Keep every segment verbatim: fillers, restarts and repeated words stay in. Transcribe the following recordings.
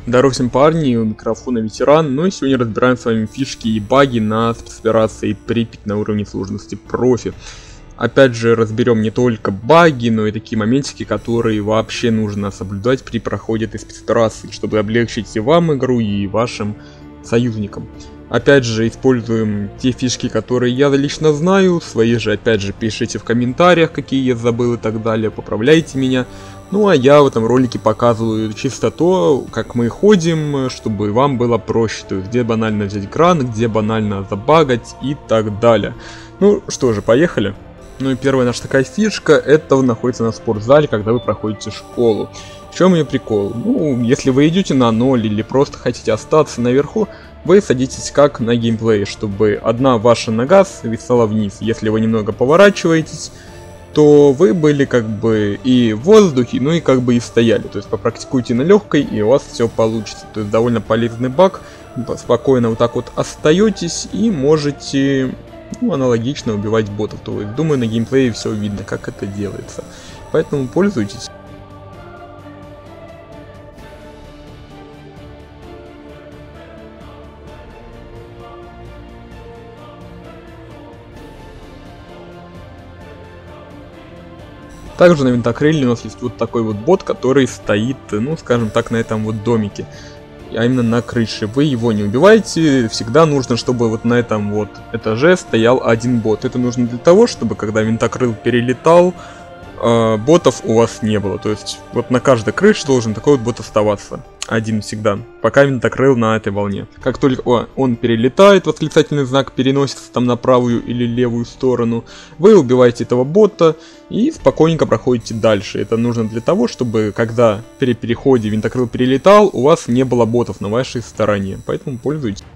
Здорово всем, парни, у микрофона Ветеран. Ну и сегодня разбираем с вами фишки и баги на спецоперации Припять на уровне сложности профи. Опять же, разберем не только баги, но и такие моментики, которые вообще нужно соблюдать при проходе этой спецоперации, чтобы облегчить и вам игру, и вашим союзникам. Опять же, используем те фишки, которые я лично знаю, свои же, опять же, пишите в комментариях, какие я забыл и так далее, поправляйте меня. Ну а я в этом ролике показываю чисто то, как мы ходим, чтобы вам было проще, то есть где банально взять гран, где банально забагать и так далее. Ну что же, поехали. Ну и первая наша такая фишка, это находится на спортзале, когда вы проходите школу. В чем ее прикол? Ну, если вы идете на ноль или просто хотите остаться наверху, вы садитесь как на геймплее, чтобы одна ваша нога свисала вниз. Если вы немного поворачиваетесь, то вы были как бы и в воздухе, ну и как бы и стояли. То есть попрактикуйте на легкой, и у вас все получится. То есть довольно полезный баг. Спокойно вот так вот остаетесь и можете, ну, аналогично убивать ботов. То есть, думаю, на геймплее все видно, как это делается. Поэтому пользуйтесь. Также на винтокрыле у нас есть вот такой вот бот, который стоит, ну скажем так, на этом вот домике, а именно на крыше. Вы его не убиваете, всегда нужно, чтобы вот на этом вот этаже стоял один бот. Это нужно для того, чтобы когда винтокрыл перелетал, э, ботов у вас не было. То есть вот на каждой крыше должен такой вот бот оставаться. Один всегда, пока винтокрыл на этой волне. Как только о, он перелетает, восклицательный знак переносится там на правую или левую сторону, вы убиваете этого бота и спокойненько проходите дальше. Это нужно для того, чтобы когда при переходе винтокрыл перелетал, у вас не было ботов на вашей стороне. Поэтому пользуйтесь.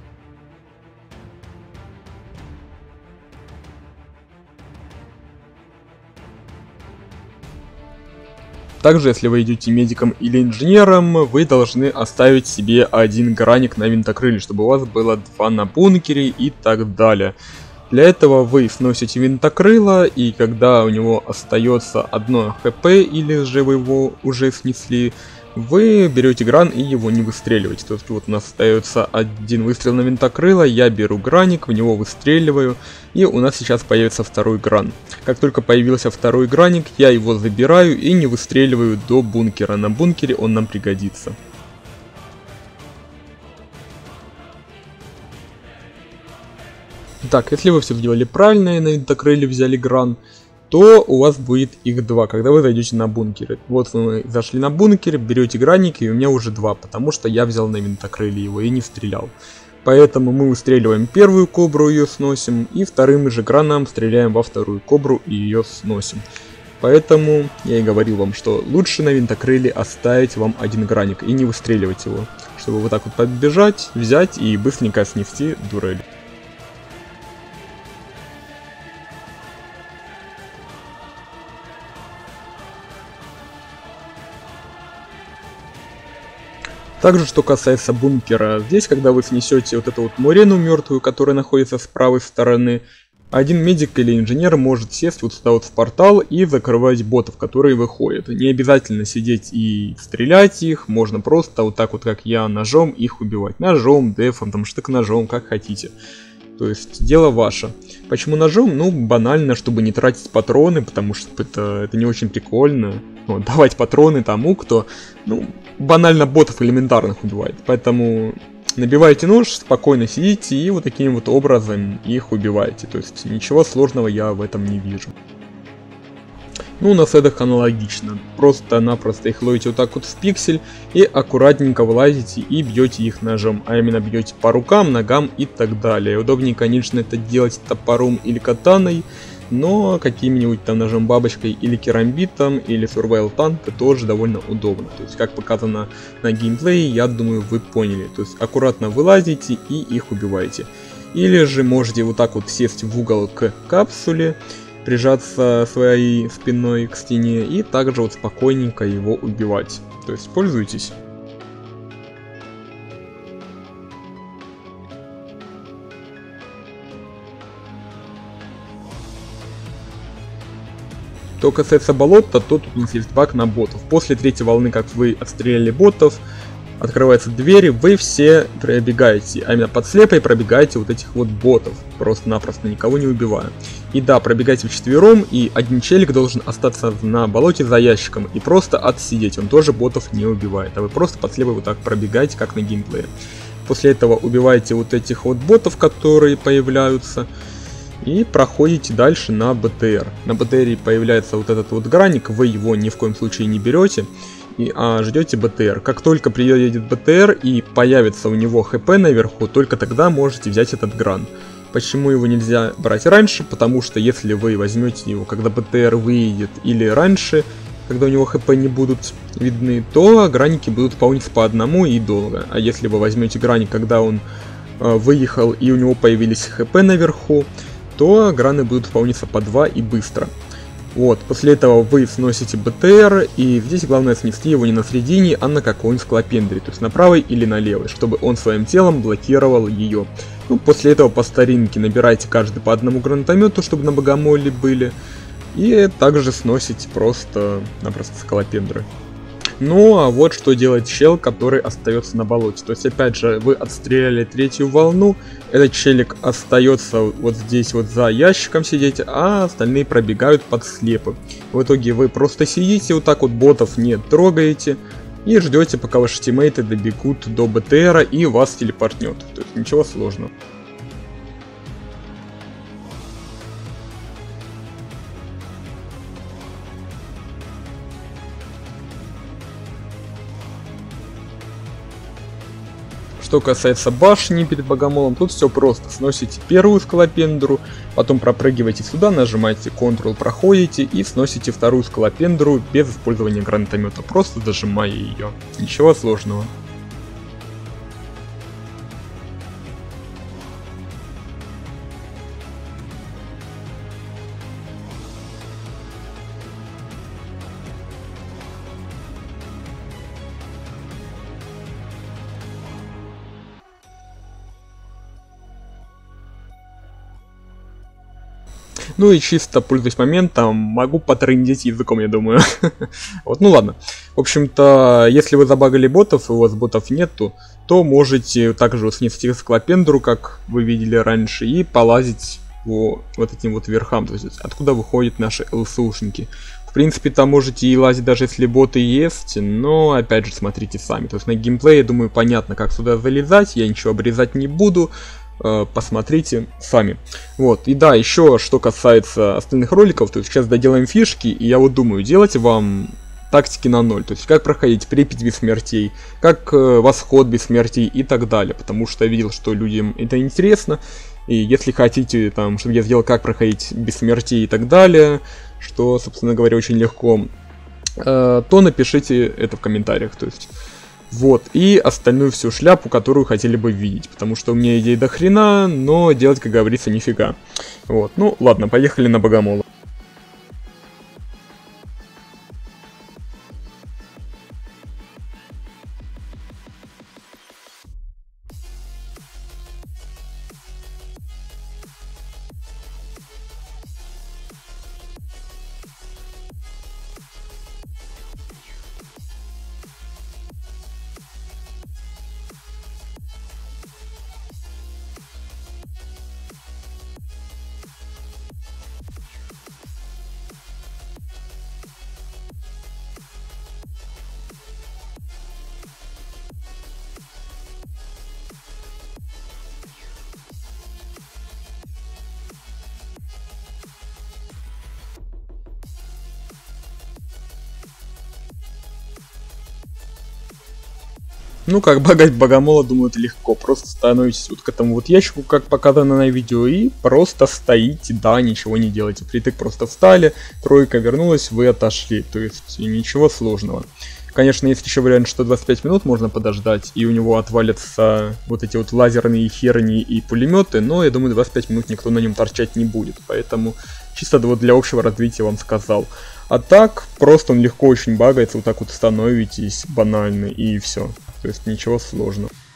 Также, если вы идете медиком или инженером, вы должны оставить себе один граник на винтокрыле, чтобы у вас было два на бункере и так далее. Для этого вы сносите винтокрыло, и когда у него остается одно хп, или же вы его уже снесли, вы берете гран и его не выстреливаете. То есть вот у нас остается один выстрел на винтокрыло, я беру граник, в него выстреливаю, и у нас сейчас появится второй гран. Как только появился второй граник, я его забираю и не выстреливаю до бункера. На бункере он нам пригодится. Так, если вы все сделали правильно и на винтокрыле взяли гран, то у вас будет их два, когда вы зайдете на бункеры. Вот вы зашли на бункер, берете граники, и у меня уже два, потому что я взял на винтокрыле его и не стрелял. Поэтому мы выстреливаем первую кобру, ее сносим, и вторым же граном стреляем во вторую кобру и ее сносим. Поэтому я и говорил вам, что лучше на винтокрыле оставить вам один граник и не выстреливать его, чтобы вот так вот подбежать, взять и быстренько снести дурель. Также, что касается бункера, здесь, когда вы снесете вот эту вот мурену мертвую, которая находится с правой стороны, один медик или инженер может сесть вот сюда вот в портал и закрывать ботов, которые выходят. Не обязательно сидеть и стрелять их, можно просто вот так вот, как я, ножом их убивать. Ножом, дефом, там штык-ножом, как хотите. То есть дело ваше. Почему ножом? Ну, банально, чтобы не тратить патроны, потому что это, это не очень прикольно. Вот, давать патроны тому, кто, ну, банально ботов элементарных убивает. Поэтому набивайте нож, спокойно сидите и вот таким вот образом их убиваете. То есть ничего сложного я в этом не вижу. Ну, на седах аналогично. Просто-напросто их ловите вот так вот в пиксель и аккуратненько вылазите и бьете их ножом. А именно бьете по рукам, ногам и так далее. Удобнее, конечно, это делать топором или катаной, но каким-нибудь там ножом бабочкой или керамбитом или survival танка тоже довольно удобно. То есть, как показано на геймплее, я думаю, вы поняли. То есть, аккуратно вылазите и их убиваете. Или же можете вот так вот сесть в угол к капсуле, прижаться своей спиной к стене и также вот спокойненько его убивать. То есть пользуйтесь. Что касается болота, то тут у нас есть баг на ботов. После третьей волны, как вы отстреляли ботов, открываются двери, вы все пробегаете, а именно под слепой пробегаете вот этих вот ботов, просто-напросто никого не убивая. И да, пробегайте вчетвером, и один челик должен остаться на болоте за ящиком и просто отсидеть, он тоже ботов не убивает, а вы просто под слепой вот так пробегаете, как на геймплее. После этого убиваете вот этих вот ботов, которые появляются, и проходите дальше на БТР. На БТРе появляется вот этот вот граник, вы его ни в коем случае не берете, и, а ждете БТР. Как только приедет БТР и появится у него ХП наверху, только тогда можете взять этот гран. Почему его нельзя брать раньше? Потому что если вы возьмете его, когда БТР выйдет, или раньше, когда у него ХП не будут видны, то граники будут полниться по одному и долго. А если вы возьмете граник, когда он э, выехал и у него появились ХП наверху, то граны будут полниться по два и быстро. Вот, после этого вы сносите БТР, и здесь главное снести его не на середине, а на какой-нибудь склопендре, то есть на правой или на левой, чтобы он своим телом блокировал ее. Ну, после этого по старинке набирайте каждый по одному гранатомету, чтобы на богомоле были, и также сносите просто-напросто скалопендры. Ну, а вот что делает чел, который остается на болоте. То есть, опять же, вы отстреляли третью волну, этот челик остается вот здесь вот за ящиком сидеть, а остальные пробегают под слепы. В итоге вы просто сидите, вот так вот ботов не трогаете, и ждете, пока ваши тиммейты добегут до БТРа и вас телепортнет. То есть, ничего сложного. Что касается башни перед богомолом, тут все просто. Сносите первую скалопендру, потом пропрыгиваете сюда, нажимаете контрол, проходите и сносите вторую скалопендру без использования гранатомета, просто зажимая ее. Ничего сложного. Ну и чисто пользуясь моментом, могу потрындеть языком, я думаю. Вот, ну ладно. В общем-то, если вы забагали ботов, и у вас ботов нету, то можете также снести скалопендру, как вы видели раньше, и полазить по вот этим вот верхам, то есть откуда выходят наши ЛСУшники. В принципе, там можете и лазить, даже если боты есть, но опять же смотрите сами. То есть на геймплее, я думаю, понятно, как сюда залезать, я ничего обрезать не буду. Посмотрите сами. Вот, и да, еще что касается остальных роликов, то есть сейчас доделаем фишки, и я вот думаю, делать вам тактики на ноль, то есть как проходить припять без смертей, как э, восход без смертей и так далее, потому что я видел, что людям это интересно, и если хотите, там, чтобы я сделал, как проходить без смертей и так далее, что, собственно говоря, очень легко, э, то напишите это в комментариях, то есть... Вот, и остальную всю шляпу, которую хотели бы видеть, потому что у меня идей до хрена, но делать, как говорится, нифига. Вот, ну ладно, поехали на богомола. Ну, как багать богомола, думаю, это легко. Просто становитесь вот к этому вот ящику, как показано на видео, и просто стоите, да, ничего не делаете. Впритык просто встали, тройка вернулась, вы отошли. То есть ничего сложного. Конечно, есть еще вариант, что двадцать пять минут можно подождать, и у него отвалятся вот эти вот лазерные херни и пулеметы, но я думаю, двадцать пять минут никто на нем торчать не будет. Поэтому чисто вот для общего развития вам сказал. А так, просто он легко очень багается, вот так вот становитесь банально, и все. То есть ничего сложного.